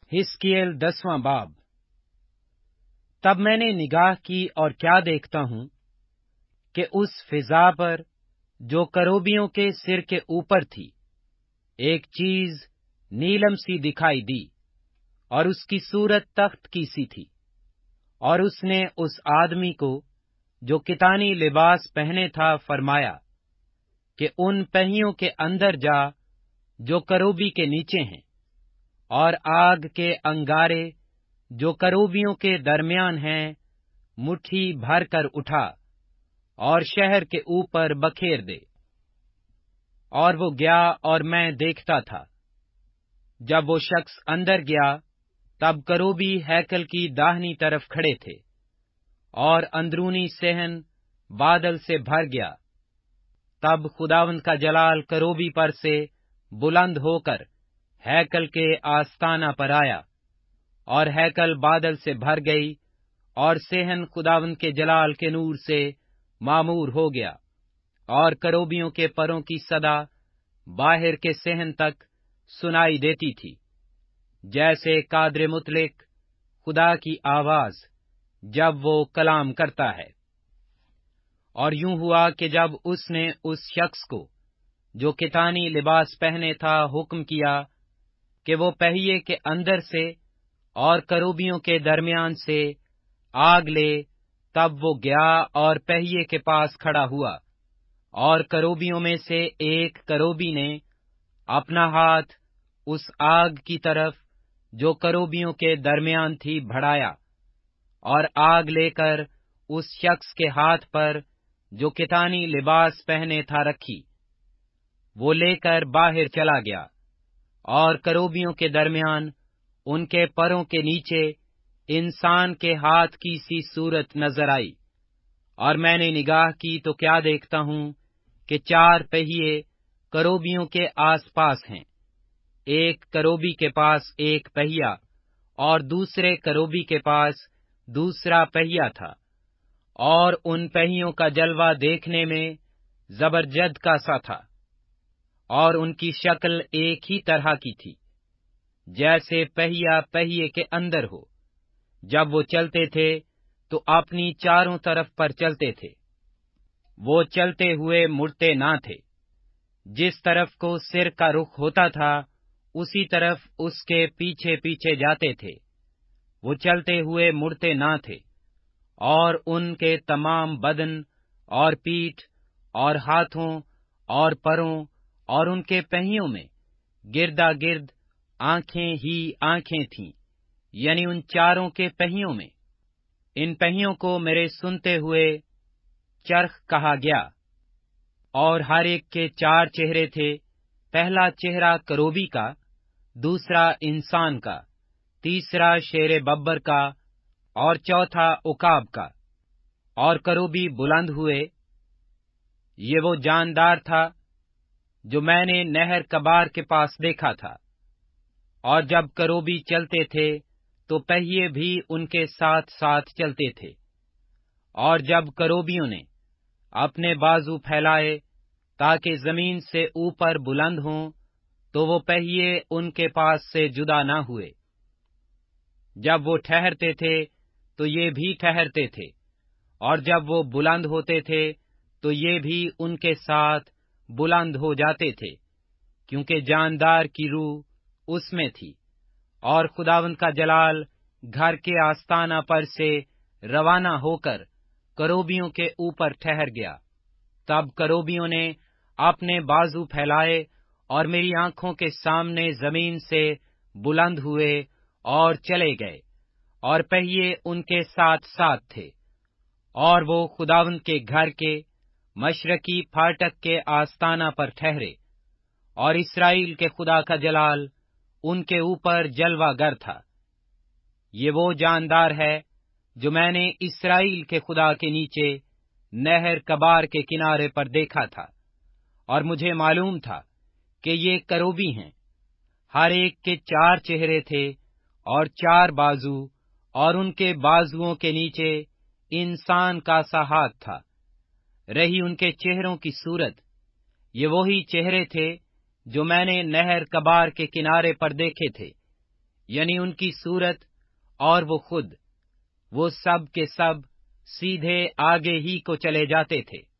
हिजकिय्येल 10वां बाब। तब मैंने निगाह की और क्या देखता हूँ कि उस फिजा पर जो करोबियों के सिर के ऊपर थी, एक चीज नीलम सी दिखाई दी, और उसकी सूरत तख्त की सी थी। और उसने उस आदमी को जो कितानी लिबास पहने था फरमाया कि उन पहियों के अंदर जा जो करोबी के नीचे हैं, और आग के अंगारे जो करोबियों के दरमियान हैं मुट्ठी भर कर उठा और शहर के ऊपर बखेर दे। और वो गया और मैं देखता था। जब वो शख्स अंदर गया तब करोबी हैकल की दाहिनी तरफ खड़े थे, और अंदरूनी सहन बादल से भर गया। तब खुदावंद का जलाल करोबी पर से बुलंद होकर हैकल के आस्ताना पर आया, और हैकल बादल से भर गई, और सेहन खुदावंद के जलाल के नूर से मामूर हो गया। और करोबियों के परों की सदा बाहर के सेहन तक सुनाई देती थी, जैसे कादरे मुतलिक खुदा की आवाज जब वो कलाम करता है। और यूं हुआ कि जब उसने उस शख्स को जो कितानी लिबास पहने था हुक्म किया कि वो पहिए के अंदर से और करोबियों के दरमियान से आग ले, तब वो गया और पहिए के पास खड़ा हुआ। और करोबियों में से एक करोबी ने अपना हाथ उस आग की तरफ जो करोबियों के दरमियान थी बढ़ाया, और आग लेकर उस शख्स के हाथ पर जो कितानी लिबास पहने था रखी। वो लेकर बाहर चला गया, और करोबियों के दरमियान उनके परों के नीचे इंसान के हाथ की सी सूरत नजर आई। और मैंने निगाह की तो क्या देखता हूँ कि 4 पहिए करोबियों के आसपास हैं। एक करोबी के पास एक पहिया, और दूसरे करोबी के पास दूसरा पहिया था। और उन पहियों का जलवा देखने में जबरजद का सा था, और उनकी शक्ल एक ही तरह की थी, जैसे पहिया पहिए के अंदर हो। जब वो चलते थे तो अपनी चारों तरफ पर चलते थे। वो चलते हुए मुड़ते ना थे। जिस तरफ को सिर का रुख होता था उसी तरफ उसके पीछे पीछे जाते थे। वो चलते हुए मुड़ते ना थे, और उनके तमाम बदन और पीठ और हाथों और परों और उनके पहियों में गिरदा गिर्द आंखें ही आंखें थीं, यानी उन चारों के पहियों में। इन पहियों को मेरे सुनते हुए चरख कहा गया। और हर एक के 4 चेहरे थे। पहला चेहरा करोबी का, दूसरा इंसान का, तीसरा शेरे बब्बर का, और चौथा उकाब का। और करोबी बुलंद हुए। ये वो जानदार था जो मैंने नहर कबार के पास देखा था। और जब करोबी चलते थे तो पहिए भी उनके साथ साथ चलते थे। और जब करोबियों ने अपने बाजू फैलाए ताकि जमीन से ऊपर बुलंद हों, तो वो पहिए उनके पास से जुदा न हुए। जब वो ठहरते थे तो ये भी ठहरते थे, और जब वो बुलंद होते थे तो ये भी उनके साथ बुलंद हो जाते थे, क्योंकि जानदार की रूह उसमें थी। और खुदावंद का जलाल घर के आस्ताना पर से रवाना होकर करोबियों के ऊपर ठहर गया। तब करोबियों ने अपने बाजू फैलाए और मेरी आंखों के सामने जमीन से बुलंद हुए और चले गए, और पहिए उनके साथ साथ थे। और वो खुदावंद के घर के मशरकी फाटक के आस्ताना पर ठहरे, और इस्राएल के खुदा का जलाल उनके ऊपर जलवागर था। ये वो जानदार है जो मैंने इस्राएल के खुदा के नीचे नहर कबार के किनारे पर देखा था। और मुझे मालूम था कि ये करोबी हैं। हर एक के 4 चेहरे थे और 4 बाजू, और उनके बाजुओं के नीचे इंसान का सा हाथ था। रही उनके चेहरों की सूरत, ये वही चेहरे थे जो मैंने नहर कबार के किनारे पर देखे थे। یعنی ان کی صورت اور وہ خود، وہ سب کے سب سیدھے آگے ہی کو چلے جاتے تھے۔